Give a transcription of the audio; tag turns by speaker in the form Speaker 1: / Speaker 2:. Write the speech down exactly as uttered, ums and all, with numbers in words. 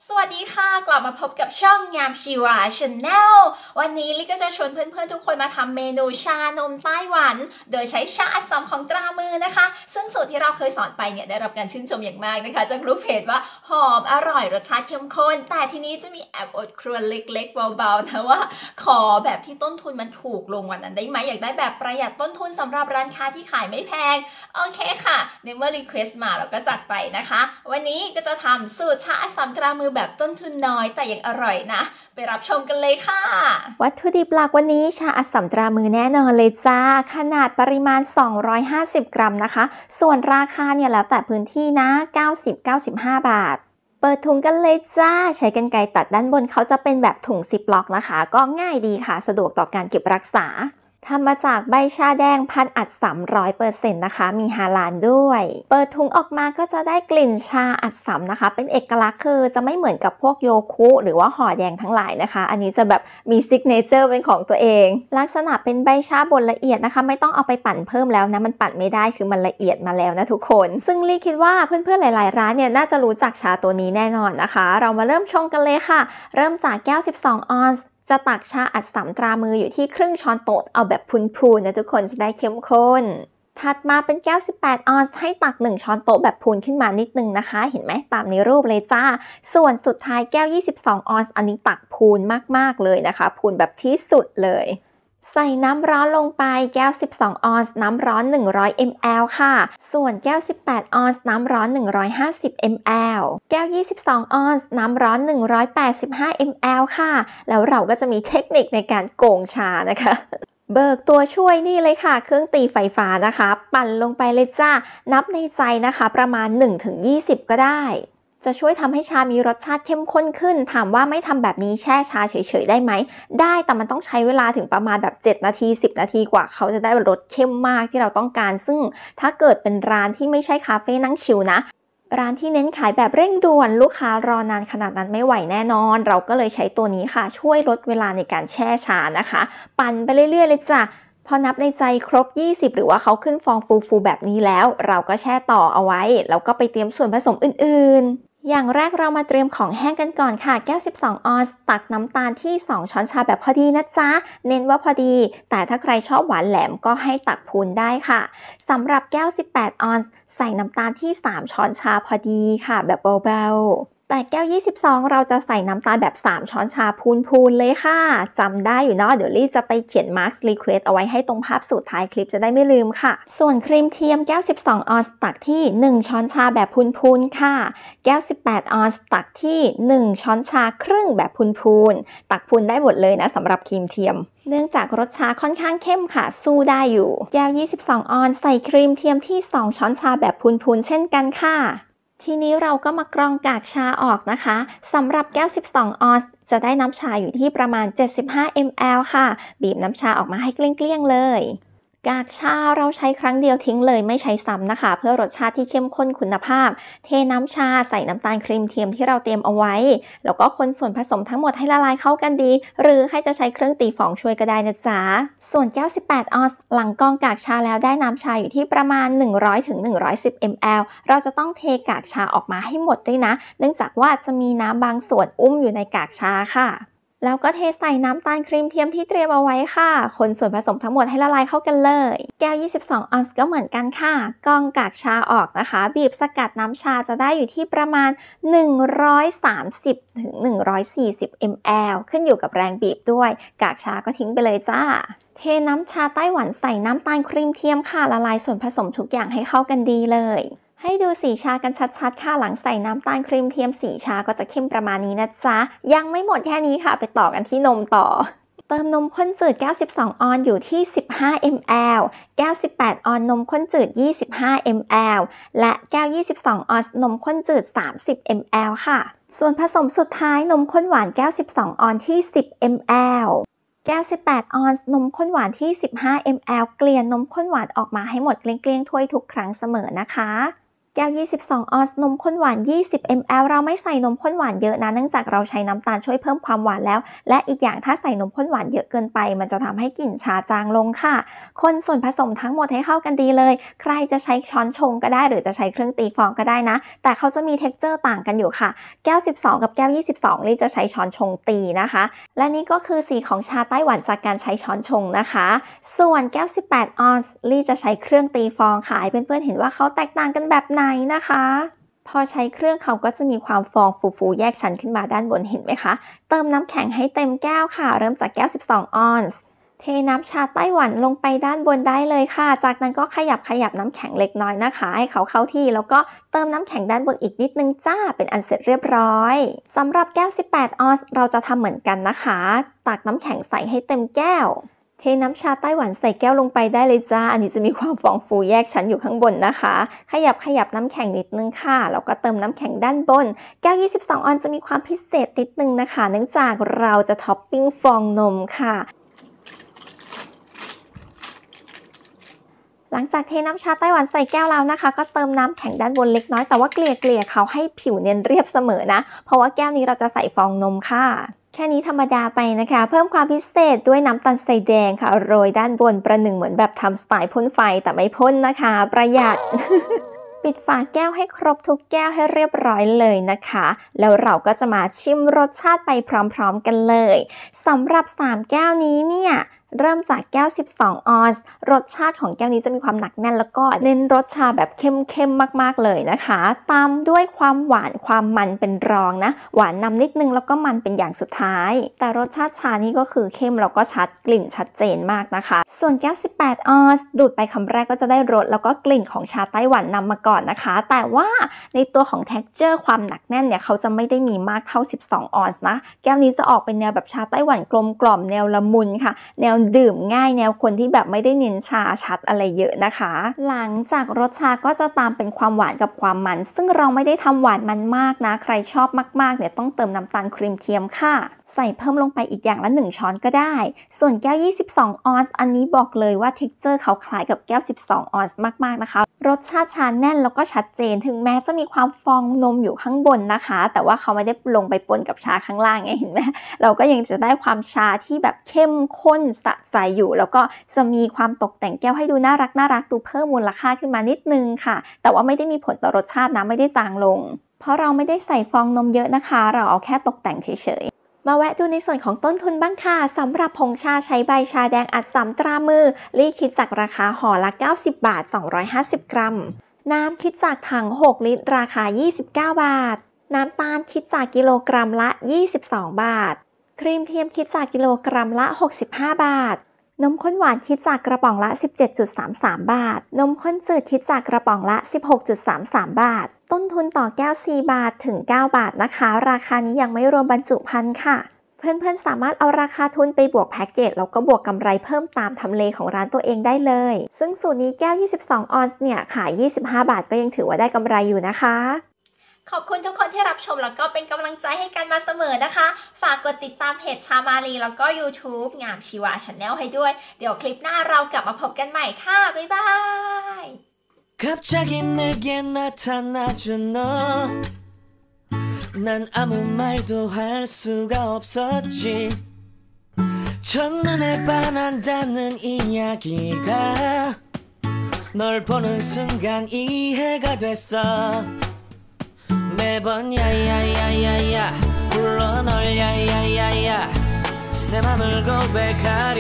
Speaker 1: สวัสดีค่ะกลับมาพบกับช่องยามชีวาชาแนลวันนี้ลิก็จะชวนเพื่อนๆทุกคนมาทำเมนูชานมไต้หวันโดยใช้ชาอัสสัมของตรามือนะคะซึ่งสูตรที่เราเคยสอนไปเนี่ยได้รับการชื่นชมอย่างมากนะคะจากลูกเพจว่าหอมอร่อยรสชาติเข้มข้นแต่ทีนี้จะมีแอบอดครวญเล็กๆเบาๆนะว่าขอแบบที่ต้นทุนมันถูกลงวันนั้นได้ไหมอยากได้แบบประหยัดต้นทุนสำหรับร้านค้าที่ขายไม่แพงโอเคค่ะในเมื่อรีเควสต์มาเราก็จัดไปนะคะวันนี้ก็จะทำสูตรชาอัสสัมตรามือแบบต้นทุนน้อยแต่ยังอร่อยนะไปรับชมกันเลยค่ะ
Speaker 2: วัตถุดิบหลักวันนี้ชาอัสสัมตรามือแน่นอนเลยจ้าขนาดปริมาณสองร้อยห้าสิบกรัมนะคะส่วนราคาเนี่ยแล้วแต่พื้นที่นะเก้าสิบ เก้าสิบห้าบาทเปิดถุงกันเลยจ้าใช้กรรไกรตัดด้านบนเขาจะเป็นแบบถุงซิปล็อกนะคะก็ง่ายดีค่ะสะดวกต่อการเก็บรักษาทำมาจากใบชาแดงพันอัด สามร้อยเปอร์เซ็นต์ นะคะมีฮาลาลด้วยเปิดถุงออกมาก็จะได้กลิ่นชาอัดสำนะคะเป็นเอกลักษณ์คือจะไม่เหมือนกับพวกโยคุหรือว่าห่อแดงทั้งหลายนะคะอันนี้จะแบบมีซิกเนเจอร์เป็นของตัวเองลักษณะเป็นใบชาบดละเอียดนะคะไม่ต้องเอาไปปั่นเพิ่มแล้วนะมันปั่นไม่ได้คือมันละเอียดมาแล้วนะทุกคนซึ่งลี่คิดว่าเพื่อนๆหลายๆร้านเนี่ยน่าจะรู้จักชาตัวนี้แน่นอนนะคะเรามาเริ่มชงกันเลยค่ะเริ่มจากแก้วสิบสองออนซ์จะตักชาอัดสำตรามืออยู่ที่ครึ่งช้อนโต๊ะเอาแบบพูนๆนะทุกคนจะได้เข้มข้นถัดมาเป็นแก้วสิบแปดออนซ์ให้ตักหนึ่งช้อนโต๊ะแบบพูนขึ้นมานิดนึงนะคะเห็นไหมตามในรูปเลยจ้าส่วนสุดท้ายแก้วยี่สิบสองออนซ์อันนี้ตักพูนมากๆเลยนะคะพูนแบบที่สุดเลยใส่น้ำร้อนลงไปแก้วสิบสองออนซ์น้ำร้อนหนึ่งร้อยมิลลิลิตร ค่ะส่วนแก้วสิบแปดออนซ์น้ำร้อนหนึ่งร้อยห้าสิบมิลลิลิตร แก้วยี่สิบสองออนซ์น้ำร้อนหนึ่งร้อยแปดสิบห้ามิลลิลิตร ค่ะแล้วเราก็จะมีเทคนิคในการโกงชานะคะเบิกตัวช่วยนี่เลยค่ะเครื่องตีไฟฟ้านะคะปั่นลงไปเลยจ้านับในใจนะคะประมาณ หนึ่งถึงยี่สิบ ก็ได้จะช่วยทำให้ชามีรสชาติเข้มข้นขึ้นถามว่าไม่ทำแบบนี้แช่ชาเฉยๆได้ไหมได้แต่มันต้องใช้เวลาถึงประมาณแบบเจ็ดนาทีสิบนาทีกว่าเขาจะได้รสเข้มมากที่เราต้องการซึ่งถ้าเกิดเป็นร้านที่ไม่ใช่คาเฟ่นั่งชิลนะร้านที่เน้นขายแบบเร่งด่วนลูกค้ารอนานขนาดนั้นไม่ไหวแน่นอนเราก็เลยใช้ตัวนี้ค่ะช่วยลดเวลาในการแช่ชานะคะปั่นไปเรื่อยๆเลยจ้ะพอนับในใจครบยี่สิบหรือว่าเขาขึ้นฟองฟูๆแบบนี้แล้วเราก็แช่ต่อเอาไว้แล้วก็ไปเตรียมส่วนผสมอื่นๆอย่างแรกเรามาเตรียมของแห้งกันก่อนค่ะแก้วสิบสองออนซ์ตักน้ำตาลที่สองช้อนชาแบบพอดีนะจ๊ะเน้นว่าพอดีแต่ถ้าใครชอบหวานแหลมก็ให้ตักพูนได้ค่ะสำหรับแก้วสิบแปดออนซ์ใส่น้ำตาลที่สามช้อนชาพอดีค่ะแบบเบาๆแต่แก้วยี่สิบสองเราจะใส่น้ำตาลแบบสามช้อนชาพูนๆเลยค่ะจำได้อยู่เนาะเดี๋ยวลี่จะไปเขียน Mark Request เอาไว้ให้ตรงภาพสุดท้ายคลิปจะได้ไม่ลืมค่ะส่วนครีมเทียมแก้วสิบสองออนซ์ตักที่หนึ่งช้อนชาแบบพูนๆค่ะแก้วสิบแปดออนซ์ตักที่หนึ่งช้อนชาครึ่งแบบพูนๆตักพูนได้หมดเลยนะสำหรับครีมเทียมเนื่องจากรสชาค่อนข้างเข้มค่ะสู้ได้อยู่แก้วยี่สิบสองออนซ์ใส่ครีมเทียมที่สองช้อนชาแบบพูนๆเช่นกันค่ะทีนี้เราก็มากรองกากชาออกนะคะสำหรับแก้วสิบสองออนซ์จะได้น้ำชาอยู่ที่ประมาณเจ็ดสิบห้ามิลลิลิตร ค่ะบีบน้ำชาออกมาให้เกลี้ยงๆเลยกากชาเราใช้ครั้งเดียวทิ้งเลยไม่ใช้ซ้ำนะคะเพื่อรสชาติที่เข้มข้นคุณภาพเทน้ำชาใส่น้ำตาลครีมเทียมที่เราเตรียมเอาไว้แล้วก็คนส่วนผสมทั้งหมดให้ละลายเข้ากันดีหรือใครจะใช้เครื่องตีฟองช่วยก็ได้นะจ๊ะส่วนแก้วสิบแปดออนซ์หลังกรองกากชาแล้วได้น้ำชาอยู่ที่ประมาณหนึ่งร้อยถึงหนึ่งร้อยสิบมิลลิลิตร เราจะต้องเทกากชาออกมาให้หมดด้วยนะเนื่องจากว่าจะมีน้ำบางส่วนอุ้มอยู่ในกากชาค่ะแล้วก็เทใส่น้ำตาลครีมเทียมที่เตรียมเอาไว้ค่ะคนส่วนผสมทั้งหมดให้ละลายเข้ากันเลยแก้วยี่สิบสองออนซ์ก็เหมือนกันค่ะกรองกากชาออกนะคะบีบสกัดน้ำชาจะได้อยู่ที่ประมาณหนึ่งร้อยสามสิบถึงหนึ่งร้อยสี่สิบมิลลิลิตร ขึ้นอยู่กับแรงบีบด้วยกากชาก็ทิ้งไปเลยจ้าเทน้ำชาไต้หวันใส่น้ำตาลครีมเทียมค่ะละลายส่วนผสมทุกอย่างให้เข้ากันดีเลยให้ดูสีชากันชัดๆค่ะหลังใส่น้ำตาลครีมเทียมสีชาก็จะเข้มประมาณนี้นะจ๊ะยังไม่หมดแค่นี้ค่ะไปต่อกันที่นมต่อเติมนมข้นจืดแก้วสิบสองออนซ์อยู่ที่สิบห้ามิลลิลิตร แก้วสิบแปดออนซ์นมข้นจืดยี่สิบห้ามิลลิลิตร และแก้วยี่สิบสองออนซ์นมข้นจืดสามสิบมิลลิลิตร ค่ะส่วนผสมสุดท้ายนมข้นหวานแก้วสิบสองออนซ์ที่สิบมิลลิลิตร แก้วสิบแปดออนซ์นมข้นหวานที่สิบห้ามิลลิลิตร เกลี่ยนมข้นหวานออกมาให้หมดเกลี้ยงๆถ้วยทุกครั้งเสมอนะคะแก้วยี่สิบสองออนซ์นมข้นหวานยี่สิบมิลลิลิตร เราไม่ใส่นมข้นหวานเยอะนะเนื่องจากเราใช้น้ำตาลช่วยเพิ่มความหวานแล้วและอีกอย่างถ้าใส่นมข้นหวานเยอะเกินไปมันจะทำให้กลิ่นชาจางลงค่ะคนส่วนผสมทั้งหมดให้เข้ากันดีเลยใครจะใช้ช้อนชงก็ได้หรือจะใช้เครื่องตีฟองก็ได้นะแต่เขาจะมีเท็กเจอร์ต่างกันอยู่ค่ะแก้วสิบสองกับแก้วยี่สิบสองลี่จะใช้ช้อนชงตีนะคะและนี่ก็คือสีของชาไต้หวันจากการใช้ช้อนชงนะคะส่วนแก้วสิบแปดออนซ์ลี่จะใช้เครื่องตีฟองค่ะให้เพื่อนๆเห็นว่าเขาแตกต่างกันแบบไหนนะคะพอใช้เครื่องเขาก็จะมีความฟองฟูๆแยกชั้นขึ้นมาด้านบนเห็นไหมคะเติมน้ำแข็งให้เต็มแก้วค่ะเริ่มจากแก้วสิบสองออนซ์เทน้ำชาไต้หวันลงไปด้านบนได้เลยค่ะจากนั้นก็ขยับขยับน้ำแข็งเล็กน้อยนะคะให้เขาเข้าที่แล้วก็เติมน้ำแข็งด้านบนอีกนิดนึงจ้าเป็นอันเสร็จเรียบร้อยสำหรับแก้วสิบแปดออนซ์เราจะทำเหมือนกันนะคะตักน้ำแข็งใส่ให้เต็มแก้วเทน้ำชาไต้หวันใส่แก้วลงไปได้เลยจ้าอันนี้จะมีความฟองฟูแยกชั้นอยู่ข้างบนนะคะขยับขยับน้ำแข็งนิดนึงค่ะแล้วก็เติมน้ำแข็งด้านบนแก้วยี่สิบสองออนซ์จะมีความพิเศษนิดนึงนะคะเนื่องจากเราจะท็อปปิ้งฟองนมค่ะหลังจากเทน้ำชาไต้หวันใส่แก้วแล้วนะคะก็เติมน้ำแข็งด้านบนเล็กน้อยแต่ว่าเกลี่ยเกลี่ยเขาให้ผิวเนียนเรียบเสมอนะเพราะว่าแก้วนี้เราจะใส่ฟองนมค่ะแค่นี้ธรรมดาไปนะคะเพิ่มความพิเศษด้วยน้ำตาลทรายแดงค่ะโรยด้านบนประหนึ่งเหมือนแบบทำสไตล์พ่นไฟแต่ไม่พ่นนะคะประหยัด ปิดฝาแก้วให้ครบทุกแก้วให้เรียบร้อยเลยนะคะแล้วเราก็จะมาชิมรสชาติไปพร้อมๆกันเลยสำหรับสามแก้วนี้เนี่ยเริ่มจากแก้วสิบสองออนซ์รสชาติของแก้วนี้จะมีความหนักแน่นแล้วก็เน้นรสชาแบบเข้มๆมากๆเลยนะคะตามด้วยความหวานความมันเป็นรองนะหวานนำนิดนึงแล้วก็มันเป็นอย่างสุดท้ายแต่รสชาติชานี่ก็คือเข้มแล้วก็ชัดกลิ่นชัดเจนมากนะคะส่วนแก้วสิบแปดออนซ์ดูดไปคำแรกก็จะได้รสแล้วก็กลิ่นของชาไต้หวันนำมาก่อนนะคะแต่ว่าในตัวของ texture ความหนักแน่นเนี่ยเขาจะไม่ได้มีมากเท่าสิบสองออนซ์นะแก้วนี้จะออกเป็นแนวแบบชาไต้หวันกลมกล่อมแนวละมุนค่ะแนวดื่มง่ายแนวคนที่แบบไม่ได้เน้นชาชัดอะไรเยอะนะคะหลังจากรสชาก็จะตามเป็นความหวานกับความมันซึ่งเราไม่ได้ทำหวานมันมากนะใครชอบมากๆเนี่ยต้องเติมน้ำตาลครีมเทียมค่ะใส่เพิ่มลงไปอีกอย่างละหนึ่งช้อนก็ได้ส่วนแก้วยี่สิบสองออนซ์อันนี้บอกเลยว่า texture เขาคล้ายกับแก้วสิบสองออนซ์มากๆนะคะรสชาติชาแน่นแล้วก็ชัดเจนถึงแม้จะมีความฟองนมอยู่ข้างบนนะคะแต่ว่าเขาไม่ได้ลงไปปนกับชาข้างล่างไงเห็นไหมเราก็ยังจะได้ความชาที่แบบเข้มข้นสะใจอยู่แล้วก็จะมีความตกแต่งแก้วให้ดูน่ารักน่ารักดูเพิ่มมูลค่าขึ้นมานิดนึงค่ะแต่ว่าไม่ได้มีผลต่อรสชาตินะไม่ได้จางลงเพราะเราไม่ได้ใส่ฟองนมเยอะนะคะเราเอาแค่ตกแต่งเฉยๆมาแวะดูในส่วนของต้นทุนบ้างค่ะสำหรับผงชาใช้ใบชาแดงอัดสำตรามือลี่คิดจากราคาห่อละเก้าสิบบาทสองร้อยห้าสิบกรัมน้ำคิดจากถังหกลิตรราคายี่สิบเก้าบาทน้ำตาลคิดจากกิโลกรัมละยี่สิบสองบาทครีมเทียมคิดจากกิโลกรัมละหกสิบห้าบาทนมข้นหวานคิดจากกระป๋องละ สิบเจ็ดจุดสามสาม บาทนมข้นจืดคิดจากกระป๋องละ สิบหกจุดสามสาม บาทต้นทุนต่อแก้วสี่บาทถึงเก้าบาทนะคะราคานี้ยังไม่รวมบรรจุภัณฑ์ค่ะเพื่อนๆสามารถเอาราคาทุนไปบวกแพ็กเกจแล้วก็บวกกำไรเพิ่มตามทำเลของร้านตัวเองได้เลยซึ่งสูตรนี้แก้วยี่สิบสองออนซ์เนี่ยขายยี่สิบห้าบาทก็ยังถือว่าได้กำไรอยู่นะคะ
Speaker 1: ขอบคุณทุกคนที่รับชมแล้วก็เป็นกำลังใจให้กันมาเสมอนะคะฝากกดติดตามเพจชามาลีแล้วก็ YouTube งามชีวา Channel ให้ด้วยเดี๋ยวคลิปหน้าเรากลับมาพบกันใหม่ค่ะบ๊ายบาย
Speaker 3: 매번 야야야야야 불러 널 야야야야야 내 맘을 고백하리